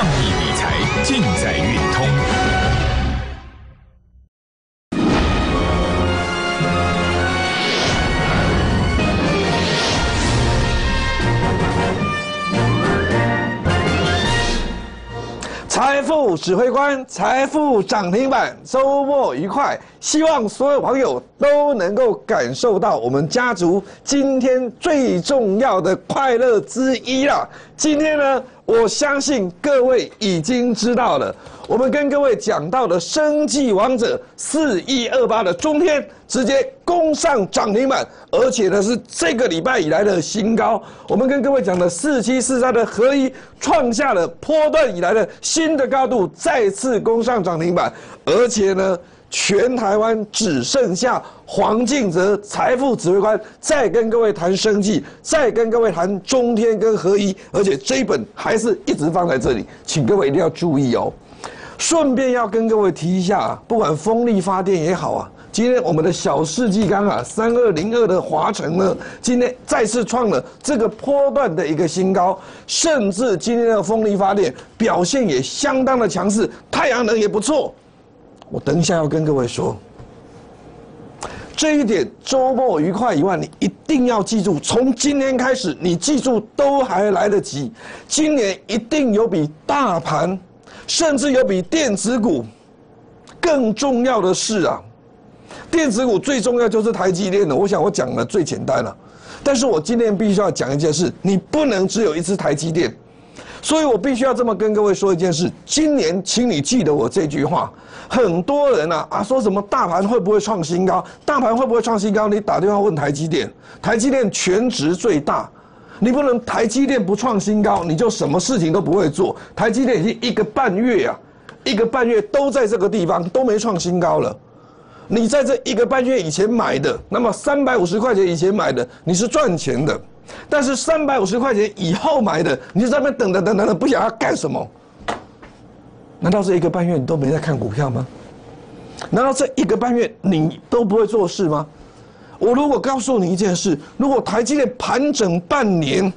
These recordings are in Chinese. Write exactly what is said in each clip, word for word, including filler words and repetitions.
创意理财尽在运通。 财富指挥官，财富涨停板，周末愉快！希望所有网友都能够感受到我们家族今天最重要的快乐之一啦。今天呢，我相信各位已经知道了，我们跟各位讲到的生技王者四一二八的中天，直接攻上涨停板，而且呢是这个礼拜以来的新高。我们跟各位讲的四七四三的合一，创下了波段以来的新的高度，再次攻上涨停板，而且呢，全台湾只剩下黄敬哲财富指挥官再跟各位谈生技，再跟各位谈中天跟合一，而且这一本还是一直放在这里，请各位一定要注意哦。顺便要跟各位提一下，不管风力发电也好啊，今天我们的小世纪钢啊，三二零二的华城呢，今天再次创了这个波段的一个新高，甚至今天的风力发电表现也相当的强势，太阳能也不错。我等一下要跟各位说，这一点周末愉快以外，你一定要记住，从今天开始，你记住都还来得及。今年一定有比大盘，甚至有比电子股更重要的事啊！电子股最重要就是台积电了，我想我讲的最简单了。但是我今天必须要讲一件事，你不能只有一支台积电。所以我必须要这么跟各位说一件事，今年请你记得我这句话。很多人啊啊说什么大盘会不会创新高？大盘会不会创新高？你打电话问台积电，台积电全值最大，你不能台积电不创新高，你就什么事情都不会做。台积电已经一个半月啊，一个半月都在这个地方都没创新高了。你在这一个半月以前买的，那么三百五十块钱以前买的，你是赚钱的。但是三百五十块钱以后买的，你就在那边等等等等等，不想要干什么？难道这一个半月你都没在看股票吗？难道这一个半月你都不会做事吗？我如果告诉你一件事，如果台积电盘整半年，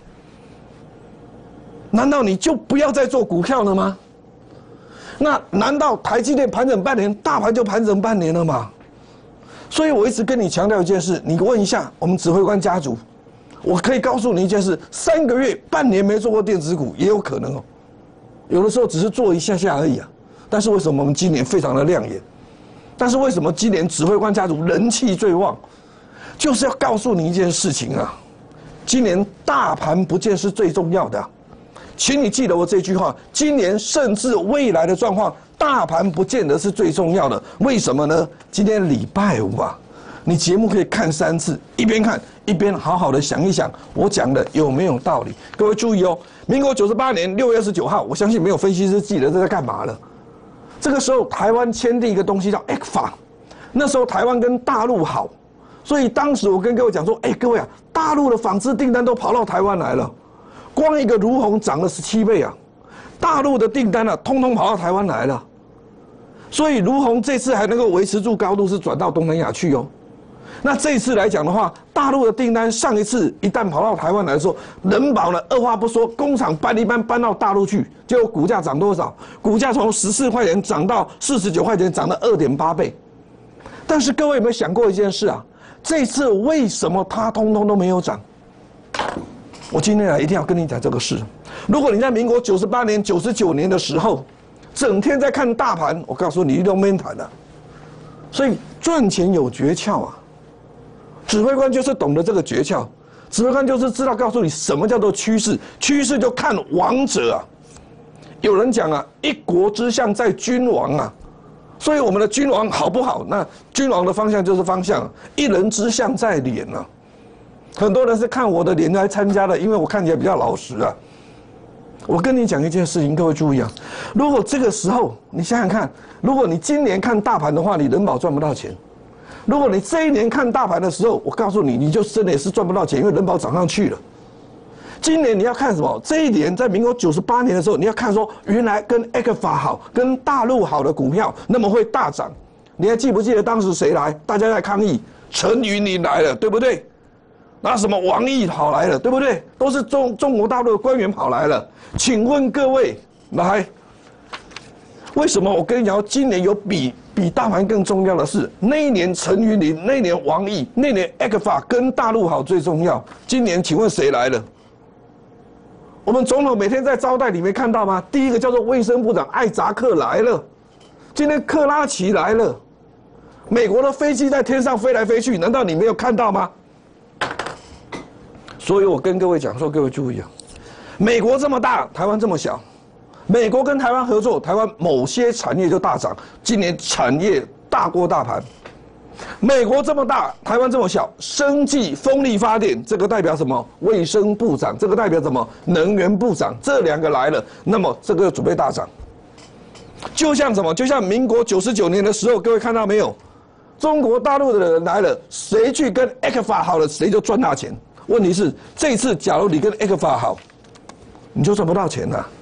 难道你就不要再做股票了吗？那难道台积电盘整半年，大盘就盘整半年了吗？所以我一直跟你强调一件事，你问一下我们指挥官家族。我可以告诉你一件事，三个月、半年没做过电子股也有可能哦。有的时候只是做一下下而已啊。但是为什么我们今年非常的亮眼？但是为什么今年指挥官家族人气最旺？就是要告诉你一件事情啊，今年大盘不见是最重要的啊，请你记得我这句话。今年甚至未来的状况，大盘不见得是最重要的。为什么呢？今天礼拜五啊。你节目可以看三次，一边看一边好好的想一想，我讲的有没有道理？各位注意哦，民国九十八年六月二十九号，我相信没有分析师记得这在干嘛了。这个时候台湾签订一个东西叫 E C F A， 那时候台湾跟大陆好，所以当时我跟各位讲说，哎，各位啊，大陆的纺织订单都跑到台湾来了，光一个如虹涨了十七倍啊，大陆的订单啊，通通跑到台湾来了，所以如虹这次还能够维持住高度，是转到东南亚去哦。那这一次来讲的话，大陆的订单上一次一旦跑到台湾来说，人保呢二话不说，工厂搬一搬搬到大陆去，结果股价涨多少？股价从十四块钱涨到四十九块钱，涨了二点八倍。但是各位有没有想过一件事啊？这次为什么它通通都没有涨？我今天来一定要跟你讲这个事。如果你在民国九十八年、九十九年的时候，整天在看大盘，我告诉你，你都没谈的。所以赚钱有诀窍啊。指挥官就是懂得这个诀窍，指挥官就是知道告诉你什么叫做趋势，趋势就看王者啊。有人讲啊，一国之相在君王啊，所以我们的君王好不好？那君王的方向就是方向，一人之相在脸啊。很多人是看我的脸来参加的，因为我看起来比较老实啊。我跟你讲一件事情，各位注意啊，如果这个时候你想想看，如果你今年看大盘的话，你人保赚不到钱。如果你这一年看大盘的时候，我告诉你，你就真的也是赚不到钱，因为人保涨上去了。今年你要看什么？这一年在民国九十八年的时候，你要看说原来跟 E C F A 好、跟大陆好的股票，那么会大涨。你还记不记得当时谁来？大家在抗议，陈云林来了，对不对？那什么王毅跑来了，对不对？都是中中国大陆的官员跑来了。请问各位， 来，为什么我跟你讲，今年有比比大盘更重要的是，那一年陈云林，那一年王毅，那一年 A K F A 跟大陆好最重要。今年请问谁来了？我们总统每天在招待里面看到吗？第一个叫做卫生部长艾扎克来了，今天克拉奇来了，美国的飞机在天上飞来飞去，难道你没有看到吗？所以我跟各位讲说，各位注意啊，美国这么大，台湾这么小。美国跟台湾合作，台湾某些产业就大涨，今年产业大过大盘。美国这么大，台湾这么小，生技、风力发电，这个代表什么？卫生部长，这个代表什么？能源部长，这两个来了，那么这个准备大涨。就像什么？就像民国九十九年的时候，各位看到没有？中国大陆的人来了，谁去跟 A K F A 好了，谁就赚大钱。问题是，这次假如你跟 A K F A 好，你就赚不到钱了。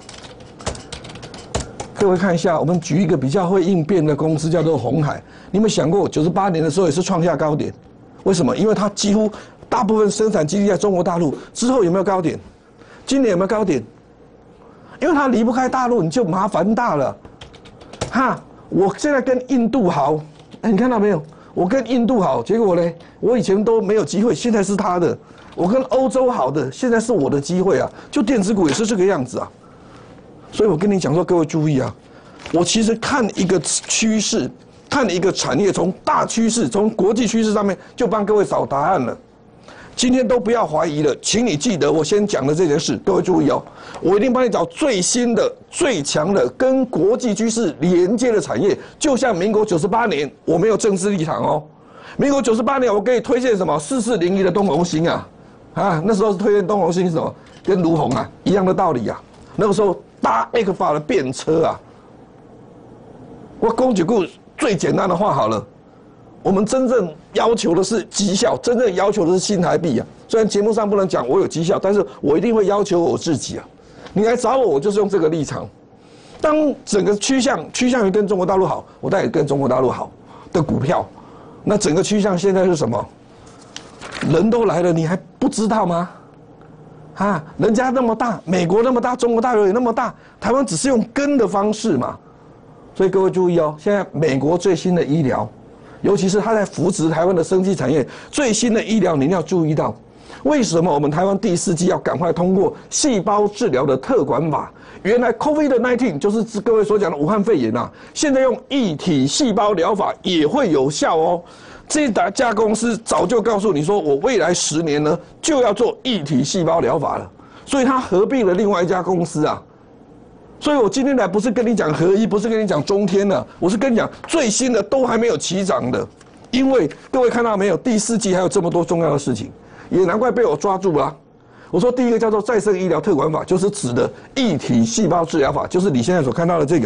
各位看一下，我们举一个比较会应变的公司，叫做鸿海。你有没有想过，九十八年的时候也是创下高点？为什么？因为它几乎大部分生产基地在中国大陆。之后有没有高点？今年有没有高点？因为它离不开大陆，你就麻烦大了。哈，我现在跟印度好，哎，你看到没有？我跟印度好，结果呢，我以前都没有机会，现在是他的。我跟欧洲好的，现在是我的机会啊。就电子股也是这个样子啊。所以我跟你讲说，各位注意啊！我其实看一个趋势，看一个产业，从大趋势、从国际趋势上面就帮各位找答案了。今天都不要怀疑了，请你记得我先讲的这件事。各位注意哦，我一定帮你找最新的、最强的、跟国际趋势连接的产业。就像民国九十八年，我没有政治立场哦。民国九十八年，我给你推荐什么？四四零一的东隆兴啊，啊，那时候是推荐东隆兴是什么？跟卢鸿啊一样的道理啊。那个时候。搭 A K F A 的便车啊！我讲几句最简单的话好了，我们真正要求的是绩效，真正要求的是新台币啊。虽然节目上不能讲我有绩效，但是我一定会要求我自己啊。你来找我，我就是用这个立场。当整个趋向趋向于跟中国大陆好，我带跟中国大陆好的股票，那整个趋向现在是什么？人都来了，你还不知道吗？啊，人家那么大，美国那么大，中国大陆也那么大，台湾只是用跟的方式嘛。所以各位注意哦，现在美国最新的医疗，尤其是他在扶持台湾的生技产业，最新的医疗你一定要注意到。为什么我们台湾第四季要赶快通过细胞治疗的特管法？原来 COVID 十九 就是各位所讲的武汉肺炎啊，现在用异体细胞疗法也会有效哦。这家公司早就告诉你说，我未来十年呢就要做异体细胞疗法了，所以它合并了另外一家公司啊。所以我今天来不是跟你讲合一，不是跟你讲中天了，我是跟你讲最新的都还没有起涨的，因为各位看到没有，第四季还有这么多重要的事情，也难怪被我抓住了啊。我说第一个叫做再生医疗特管法，就是指的异体细胞治疗法，就是你现在所看到的这个。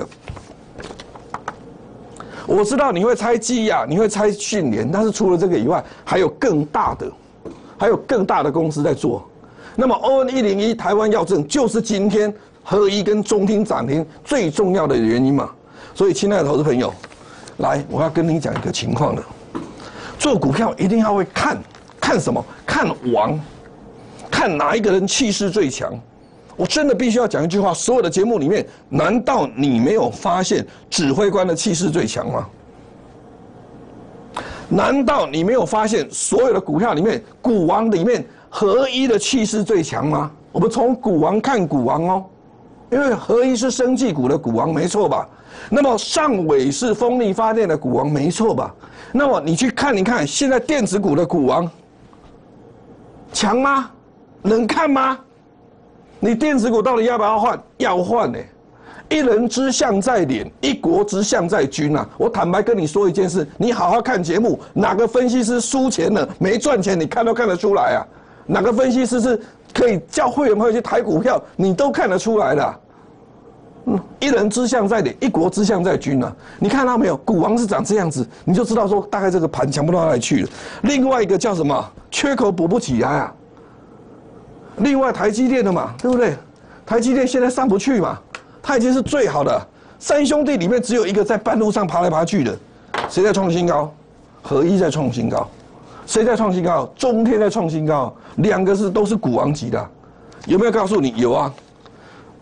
我知道你会猜基亚，你会猜讯联，但是除了这个以外，还有更大的，还有更大的公司在做。那么 O N 一零一台湾药证就是今天合一跟中听涨停最重要的原因嘛。所以，亲爱的投资朋友，来，我要跟你讲一个情况了。做股票一定要会看，看什么？看王，看哪一个人气势最强。我真的必须要讲一句话：所有的节目里面，难道你没有发现指挥官的气势最强吗？难道你没有发现所有的股票里面，股王里面合一的气势最强吗？我们从股王看股王哦，因为合一是生技股的股王，没错吧？那么上尾是风力发电的股王，没错吧？那么你去看一看，现在电子股的股王强吗？能看吗？你电子股到底要不要换？要换呢、欸！一人之相在脸，一国之相在军啊！我坦白跟你说一件事，你好好看节目，哪个分析师输钱了没赚钱，你看都看得出来啊！哪个分析师是可以叫会员朋友去抬股票，你都看得出来的、啊。嗯，一人之相在脸，一国之相在军啊！你看到没有？股王是长这样子，你就知道说大概这个盘强不到哪里去了。另外一个叫什么？缺口补不起来啊！另外台积电的嘛，对不对？台积电现在上不去嘛，它已经是最好的三兄弟里面只有一个在半路上爬来爬去的，谁在创新高？合一在创新高，谁在创新高？中天在创新高，两个是都是股王级的，有没有告诉你？有啊。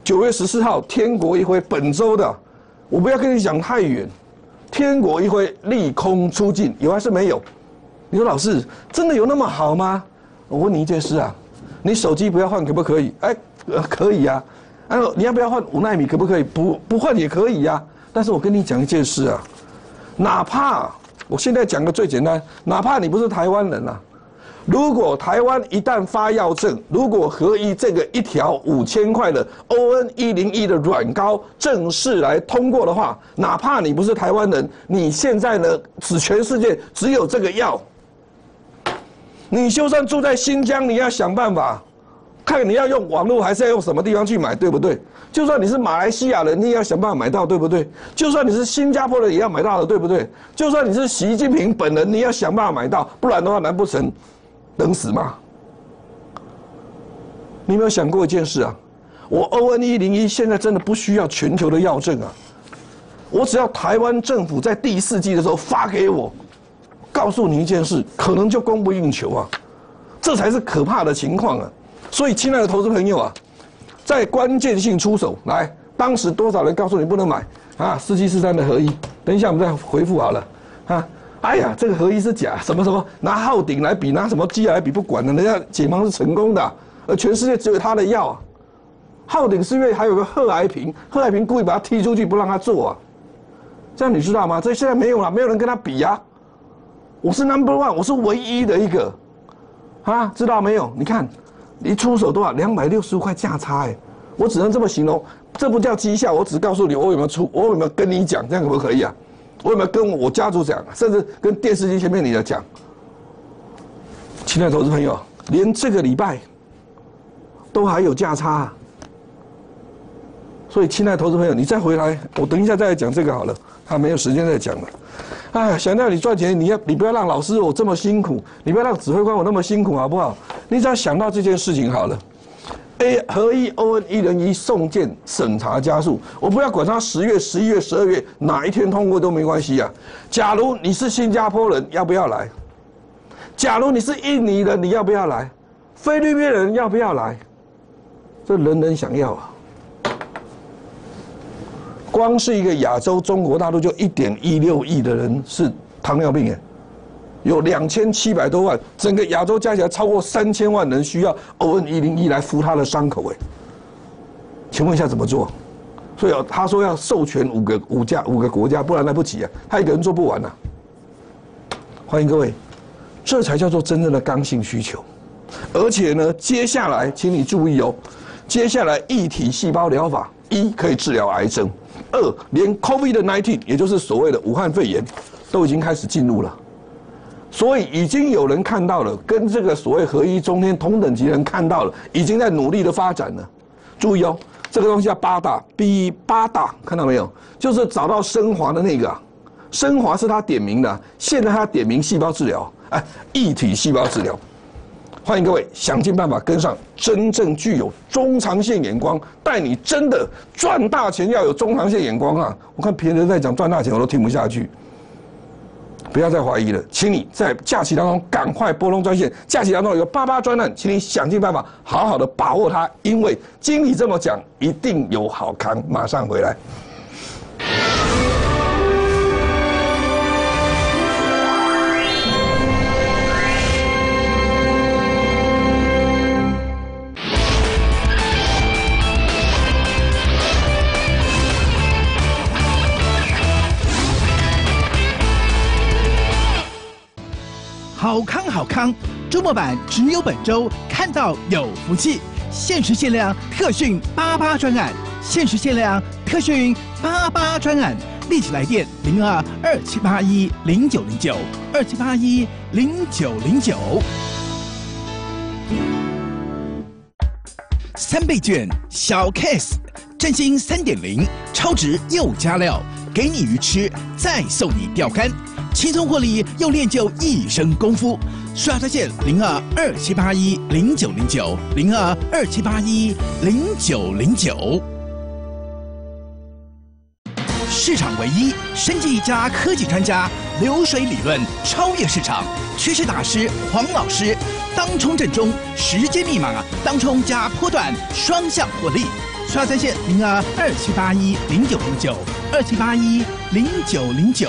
九月十四号，天国一挥，本周的，我不要跟你讲太远。天国一挥，利空出尽，有还是没有？你说老师，真的有那么好吗？我问你一件事啊，你手机不要换可不可以？哎，呃，可以啊。啊，你要不要换五奈米？可不可以？不不换也可以呀、啊。但是我跟你讲一件事啊，哪怕我现在讲的最简单，哪怕你不是台湾人啊。如果台湾一旦发药证，如果合一这个一条五千块的 O N 一零一的软膏正式来通过的话，哪怕你不是台湾人，你现在呢，只全世界只有这个药，你就算住在新疆，你要想办法，看你要用网络还是要用什么地方去买，对不对？就算你是马来西亚人，你也要想办法买到，对不对？就算你是新加坡人，也要买到的，对不对？就算你是习近平本人，你也要想办法买到，不然的话，难不成等死吗？你有没有想过一件事啊？我 O N 一零一现在真的不需要全球的药证啊，我只要台湾政府在第四季的时候发给我，告诉你一件事，可能就供不应求啊，这才是可怕的情况啊！所以，亲爱的投资朋友啊，在关键性出手，来，当时多少人告诉你不能买啊？四七四三的合一，等一下我们再回复好了啊。哎呀，这个合一是假，什么什么拿浩鼎来比，拿什么基来比，不管了，人家解盲是成功的、啊，而全世界只有他的药啊。浩鼎是因为还有个贺来平，贺来平故意把他踢出去，不让他做啊。这样你知道吗？这现在没有了，没有人跟他比啊。我是 number one， 我是唯一的一个，啊，知道没有？你看，一出手多少？两百六十五块价差哎、欸，我只能这么形容，这不叫绩效，我只告诉你我有没有出，我有没有跟你讲，这样可不可以啊？我有没有跟我家族讲，甚至跟电视机前面你的讲？亲爱的投资朋友，连这个礼拜都还有价差、啊，所以亲爱的投资朋友，你再回来，我等一下再来讲这个好了，他没有时间再讲了。哎，想要你赚钱，你要你不要让老师我这么辛苦，你不要让指挥官我那么辛苦，好不好？你只要想到这件事情好了。A 合一 O N 一零一送件审查加速，我不要管它十月、十一月、十二月哪一天通过都没关系啊。假如你是新加坡人，要不要来？假如你是印尼人，你要不要来？菲律宾人要不要来？这人人想要啊。光是一个亚洲中国大陆就一点一六亿的人是糖尿病哎。有两千七百多万，整个亚洲加起来超过三千万人需要 O N 一零一来敷他的伤口，哎，请问一下怎么做？所以他说要授权五个五家五个国家，不然来不及啊，他一个人做不完啊。欢迎各位，这才叫做真正的刚性需求。而且呢，接下来请你注意哦，接下来异体细胞疗法一可以治疗癌症，二连 COVID 十九 也就是所谓的武汉肺炎都已经开始进入了。所以已经有人看到了，跟这个所谓合一中天同等级的人看到了，已经在努力的发展了。注意哦，这个东西叫八大 ，B 八大，看到没有？就是找到升华的那个、啊，升华是他点名的，现在他点名细胞治疗，哎，异体细胞治疗。欢迎各位想尽办法跟上真正具有中长线眼光，带你真的赚大钱，要有中长线眼光啊！我看别人在讲赚大钱，我都听不下去。不要再怀疑了，请你在假期当中赶快拨通专线。假期当中有八八专案，请你想尽办法好好的把握它，因为经理这么讲，一定有好康。马上回来。 好康好康，周末版只有本周看到有福气，限时限量特训八八专案，限时限量特训八八专案，立即来电零二二七八一零九零九二七八一零九零九。三倍券小 case， 振兴三点零，超值又加料，给你鱼吃，再送你钓竿。轻松获利又练就一身功夫，刷专线零二二七八一零九零九零二二七八一零九零九。市场唯一生技加科技专家，流水理论超越市场，趋势大师黄老师，当冲正中，时间密码，当冲加波段双向获利。 刷在线零二二七八一零九零九二七八一零九零九。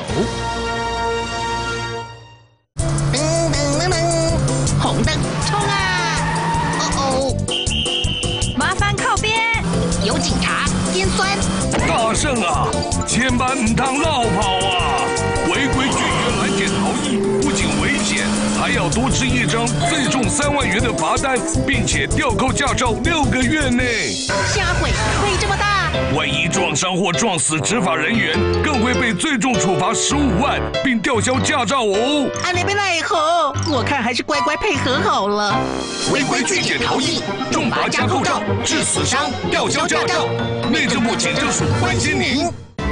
噔噔噔噔，红灯冲啊！哦哦，麻烦靠边，有警察尖酸。 大圣啊，千万唔当绕跑啊！违规拒绝拦检逃逸，不仅危险，还要多吃一张最重三万元的罚单，并且吊扣驾照六个月内。 下回会这么大？ 万一撞伤或撞死执法人员，更会被最重处罚十五万，并吊销驾照哦。 阿那边奈何？我看还是乖乖配合好了。 违规拒检逃逸，重罚加扣照，致死伤，吊销驾照。内政部警政署关心您。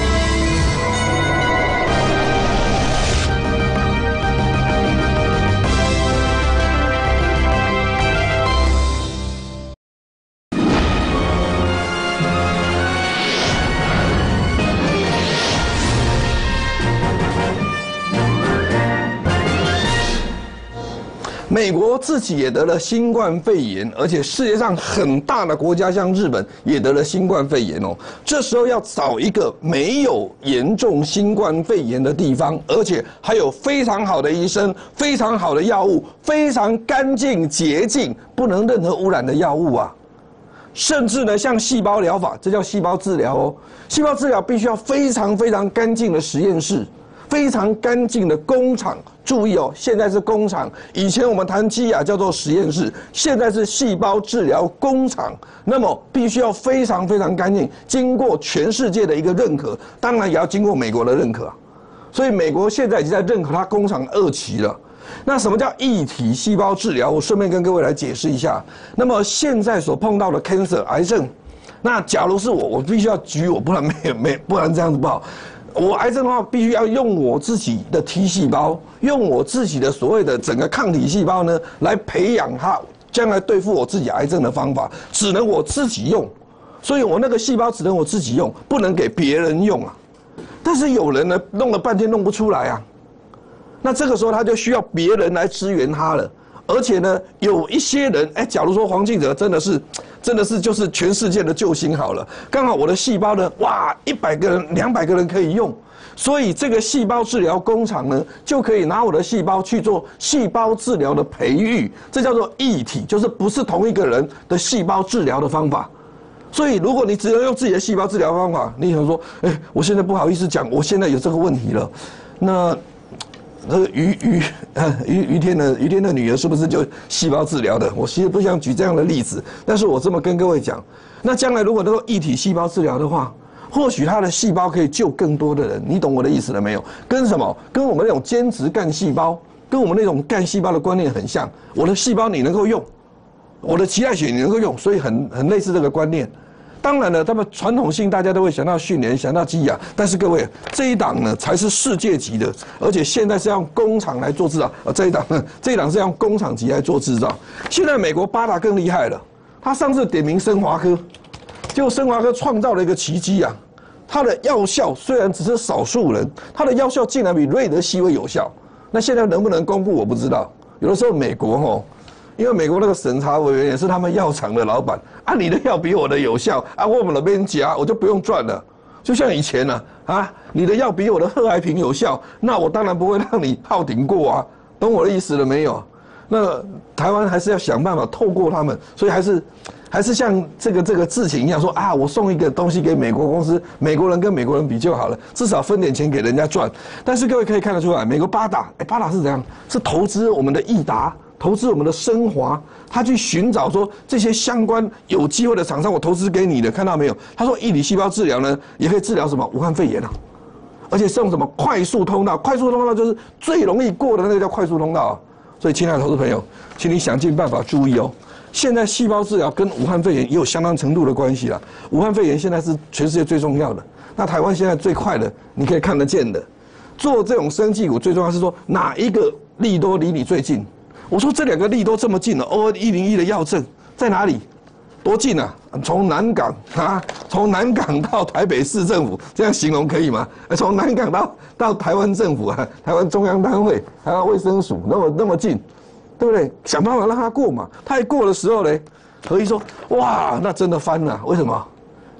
美国自己也得了新冠肺炎，而且世界上很大的国家像日本也得了新冠肺炎哦。这时候要找一个没有严重新冠肺炎的地方，而且还有非常好的医生、非常好的药物、非常干净洁净、不能任何污染的药物啊。甚至呢，像细胞疗法，这叫细胞治疗哦。细胞治疗必须要非常非常干净的实验室。非常干净的工厂，注意哦，现在是工厂。以前我们谈基亚叫做实验室，现在是细胞治疗工厂。那么必须要非常非常干净，经过全世界的一个认可，当然也要经过美国的认可。所以美国现在已经在认可它工厂二期了。那什么叫异体细胞治疗？我顺便跟各位来解释一下。那么现在所碰到的 cancer 癌症，那假如是我，我必须要举我，不然没有没，不然这样子不好。我癌症的话，必须要用我自己的 T 细胞，用我自己的所谓的整个抗体细胞呢，来培养它将来对付我自己癌症的方法，只能我自己用。所以我那个细胞只能我自己用，不能给别人用啊。但是有人呢，弄了半天弄不出来啊，那这个时候他就需要别人来支援他了。而且呢，有一些人，哎，假如说黄敬哲真的是，真的是就是全世界的救星好了，刚好我的细胞呢，哇，一百个人、两百个人可以用，所以这个细胞治疗工厂呢，就可以拿我的细胞去做细胞治疗的培育，这叫做异体，就是不是同一个人的细胞治疗的方法。所以，如果你只能用自己的细胞治疗方法，你想说，哎，我现在不好意思讲，我现在有这个问题了，那。那个于于呃于于天的于天的女儿是不是就细胞治疗的？我其实不想举这样的例子，但是我这么跟各位讲，那将来如果能够异体细胞治疗的话，或许他的细胞可以救更多的人。你懂我的意思了没有？跟什么？跟我们那种间质干细胞，跟我们那种干细胞的观念很像。我的细胞你能够用，我的脐带血你能够用，所以很很类似这个观念。当然了，他们传统性大家都会想到训练，想到基亚，但是各位这一档呢才是世界级的，而且现在是用工厂来做制造。啊，这一档呢，这一档是用工厂级来做制造。现在美国八大更厉害了，他上次点名生华科，结果生华科创造了一个奇迹啊！它的药效虽然只是少数人，它的药效竟然比瑞德西韦有效。那现在能不能公布我不知道。有的时候美国吼。因为美国那个审查委员也是他们药厂的老板啊，你的药比我的有效啊，我们那边夹我就不用赚了。就像以前呢 啊, 啊，你的药比我的贺癌平有效，那我当然不会让你泡顶过啊，懂我的意思了没有？那台湾还是要想办法透过他们，所以还是还是像这个这个智勤一样说啊，我送一个东西给美国公司，美国人跟美国人比就好了，至少分点钱给人家赚。但是各位可以看得出来，美国八大，哎，八大是怎样？是投资我们的益达。投资我们的升华，他去寻找说这些相关有机会的厂商，我投资给你的，看到没有？他说，异体细胞治疗呢，也可以治疗什么武汉肺炎啊，而且是用什么快速通道？快速通道就是最容易过的那个叫快速通道啊。所以，亲爱的投资朋友，请你想尽办法注意哦。现在细胞治疗跟武汉肺炎也有相当程度的关系了。武汉肺炎现在是全世界最重要的，那台湾现在最快的，你可以看得见的，做这种生技股最重要是说哪一个利多离你最近。我说这两个利都这么近了 ，O 二一零一的药证在哪里？多近啊！从南港啊，从南港到台北市政府，这样形容可以吗？从南港到到台湾政府啊，台湾中央单位，台湾卫生署，那么那么近，对不对？想办法让它过嘛。它一过的时候呢，何一说，哇，那真的翻了，为什么？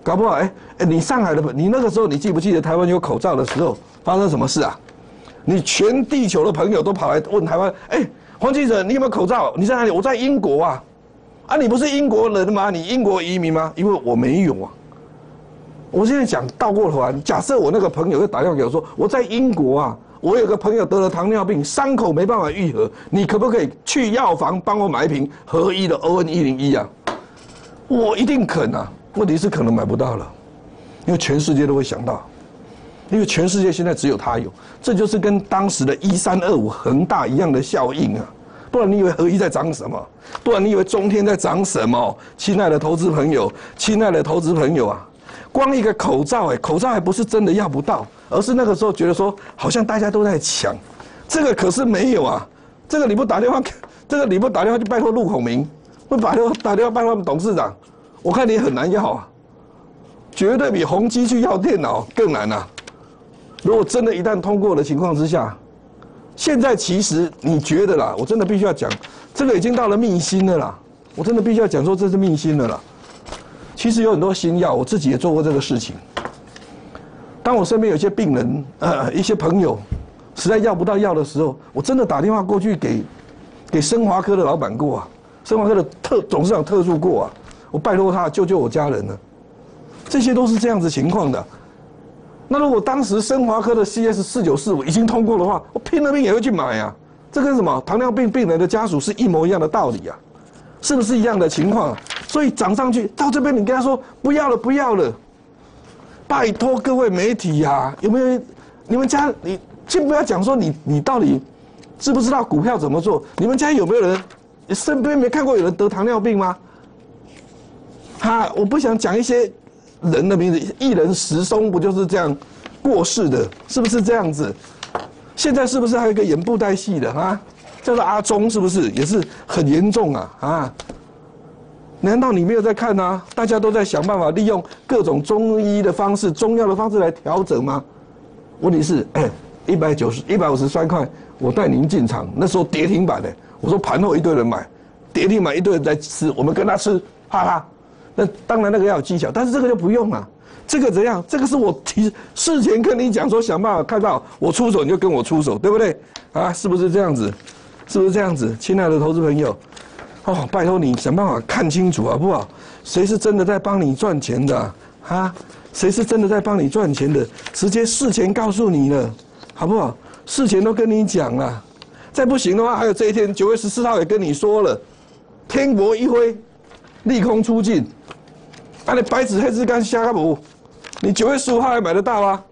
搞不好哎哎，你上海的，你那个时候你记不记得台湾有口罩的时候发生什么事啊？你全地球的朋友都跑来问台湾，哎，黄记者你有没有口罩？你在哪里？我在英国啊，啊你不是英国人吗？你英国移民吗？因为我没有啊。我现在讲倒过头来，假设我那个朋友又打电话给我说，我在英国啊，我有个朋友得了糖尿病，伤口没办法愈合，你可不可以去药房帮我买一瓶合一的 O N 一零一啊？我一定肯啊，问题是可能买不到了，因为全世界都会想到，因为全世界现在只有他有，这就是跟当时的一三二五恒大一样的效应啊。不然你以为合一在涨什么？不然你以为中天在涨什么？亲爱的投资朋友，亲爱的投资朋友啊！光一个口罩，哎，口罩还不是真的要不到，而是那个时候觉得说，好像大家都在抢，这个可是没有啊。这个你不打电话，这个你不打电话就拜托陆孔明，不打电话打电话拜托他们董事长，我看你很难要啊，绝对比宏基去要电脑更难啊。如果真的一旦通过的情况之下，现在其实你觉得啦，我真的必须要讲，这个已经到了秘辛了啦，我真的必须要讲说这是秘辛了啦。其实有很多新药，我自己也做过这个事情。当我身边有些病人，呃，一些朋友实在要不到药的时候，我真的打电话过去给给生华科的老板过啊，生华科的特董事长特助过啊，我拜托他救救我家人了。这些都是这样子情况的。那如果当时生华科的 C S 四九四五已经通过的话，我拼了命也会去买啊。这跟什么糖尿病病人的家属是一模一样的道理啊，是不是一样的情况啊？所以涨上去到这边，你跟他说不要了，不要了，拜托各位媒体呀、啊，有没有你们家？你先不要讲说你你到底知不知道股票怎么做？你们家有没有人身边没看过有人得糖尿病吗？哈，我不想讲一些人的名字，艺人石松不就是这样过世的？是不是这样子？现在是不是还有一个演布袋戏的啊？叫做阿忠，是不是也是很严重啊？啊！难道你没有在看啊？大家都在想办法利用各种中医的方式、中药的方式来调整吗？问题是，哎，一百九十、一百五十三块，我带您进场，那时候跌停板的，我说盘后一堆人买，跌停板一堆人在吃，我们跟他吃，哈哈。那当然那个要有技巧，但是这个就不用了。这个怎样？这个是我提事前跟你讲说，想办法看到我出手你就跟我出手，对不对？啊，是不是这样子？是不是这样子？亲爱的投资朋友。哦，拜托你想办法看清楚好不好？谁是真的在帮你赚钱的啊？啊谁是真的在帮你赚钱的？直接事前告诉你了，好不好？事前都跟你讲了，再不行的话，还有这一天九月十四号也跟你说了，天国一挥，利空出尽，啊你白纸黑字干瞎个不？你九月十五号还买得到啊？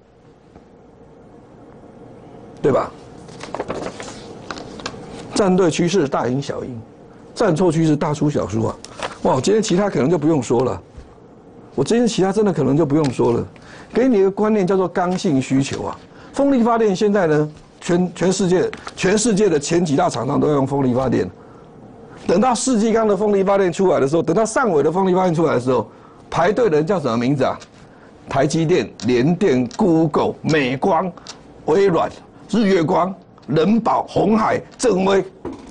对吧？站对趋势，大赢小赢。站错趋势，大出小输啊！哇，今天其他可能就不用说了，我今天其他真的可能就不用说了。给你一个观念叫做刚性需求啊。风力发电现在呢，全全世界全世界的前几大厂商都要用风力发电。等到世纪钢的风力发电出来的时候，等到上尾的风力发电出来的时候，排队的人叫什么名字啊？台积电、联电、Google、美光、微软、日月光、人保、鸿海、正威。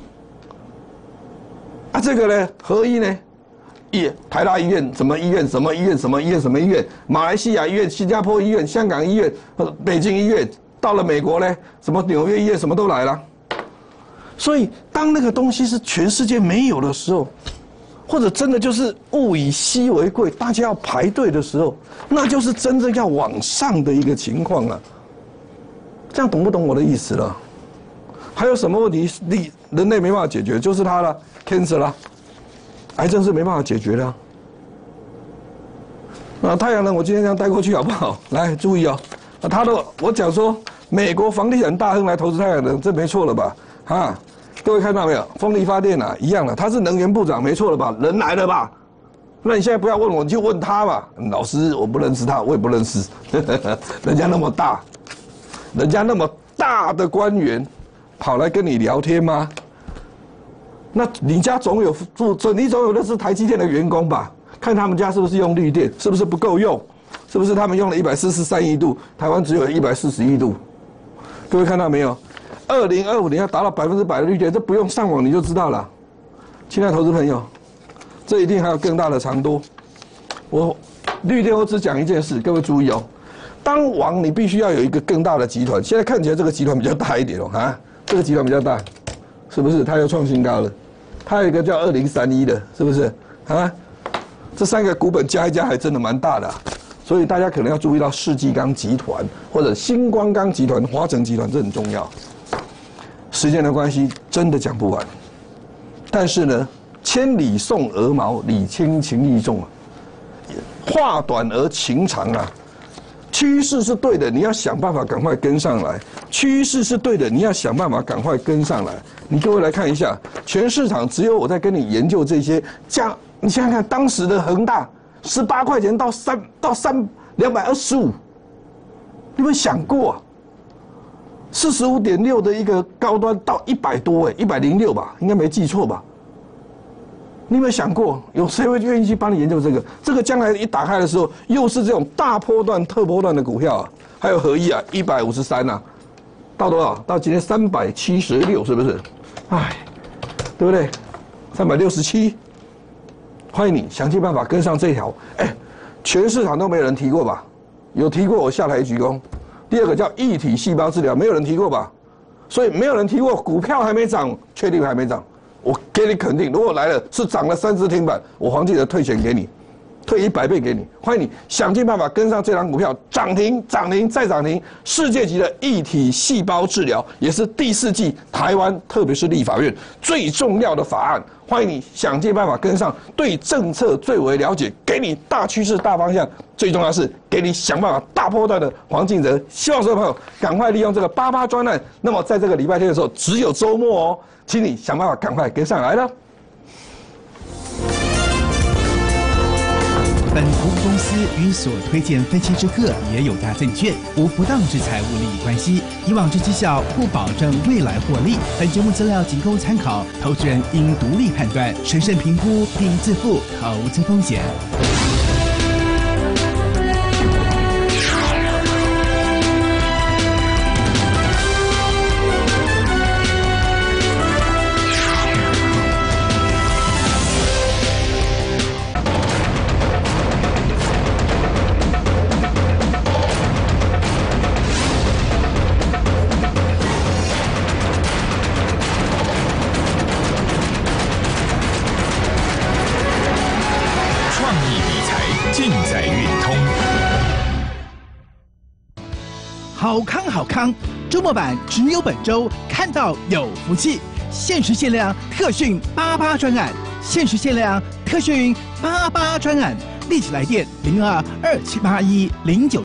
啊，这个呢，合一呢，医台大医院什么医院什么医院什么医院什么医院，马来西亚医院、新加坡医院、香港医院、北京医院，到了美国呢，什么纽约医院什么都来了。所以，当那个东西是全世界没有的时候，或者真的就是物以稀为贵，大家要排队的时候，那就是真正要往上的一个情况了。这样懂不懂我的意思了？还有什么问题力人类没办法解决？就是它了 ，cancer 啦，癌症是没办法解决的、啊。那太阳能我今天这样带过去好不好？来注意哦，啊，他的我讲说美国房地产大亨来投资太阳能，这没错了吧？啊，各位看到没有？风力发电啊，一样的，他是能源部长，没错了吧？人来了吧？那你现在不要问我，你就问他吧。老师，我不认识他，我也不认识，人家那么大，人家那么大的官员。跑来跟你聊天吗？那你家总有住，你总有的是台积电的员工吧？看他们家是不是用绿电，是不是不够用？是不是他们用了一百四十三亿度，台湾只有一百四十一度？各位看到没有？二零二五年要达到百分之百的绿电，这不用上网你就知道了。亲爱的投资朋友，这一定还有更大的长多。我绿电我只讲一件事，各位注意哦。当王你必须要有一个更大的集团，现在看起来这个集团比较大一点哦，啊，这个集团比较大，是不是？它又创新高了。它有一个叫二零三一的，是不是？啊，这三个股本加一加还真的蛮大的、啊，所以大家可能要注意到世纪钢集团或者星光钢集团、华城集团，这很重要。时间的关系，真的讲不完。但是呢，千里送鹅毛，礼轻情意重啊，话短而情长啊。趋势是对的，你要想办法赶快跟上来。趋势是对的，你要想办法赶快跟上来。你各位来看一下，全市场只有我在跟你研究这些价。你想想看，当时的恒大十八块钱到三到三两百二十五，你们想过啊？四十五点六的一个高端到一百多哎，一百零六吧，应该没记错吧？你有没有想过，有谁会愿意去帮你研究这个？这个将来一打开的时候，又是这种大波段、特波段的股票啊，还有合一啊，一百五十三啊，到多少？到今天三百七十六，是不是？哎，对不对？三百六十七，欢迎你想尽办法跟上这条。哎，全市场都没有人提过吧？有提过，我下台鞠躬。第二个叫异体细胞治疗，没有人提过吧？所以没有人提过，股票还没涨，确定还没涨。我给你肯定，如果来了是涨了三只停板，我黄记得退钱给你，退一百倍给你。欢迎你想尽办法跟上这档股票，涨停、涨停再涨停，世界级的异体细胞治疗，也是第四季台湾特别是立法院最重要的法案。欢迎你想尽办法跟上，对政策最为了解，给你大趋势、大方向，最重要是给你想办法大波段的黄敬哲。希望所有朋友赶快利用这个八八专案。那么在这个礼拜天的时候，只有周末哦。请你想办法赶快跟上来了。 本服务公司与所推荐分期之客也有大证券无不当之财务利益关系，以往之绩效不保证未来获利。本节目资料仅供参考，投资人应独立判断、审慎评估并自负投资风险。好康好康，周末版只有本周看到有福气，限时限量特讯八八专案，限时限量特讯八八专案，立即来电零二二七八一零九。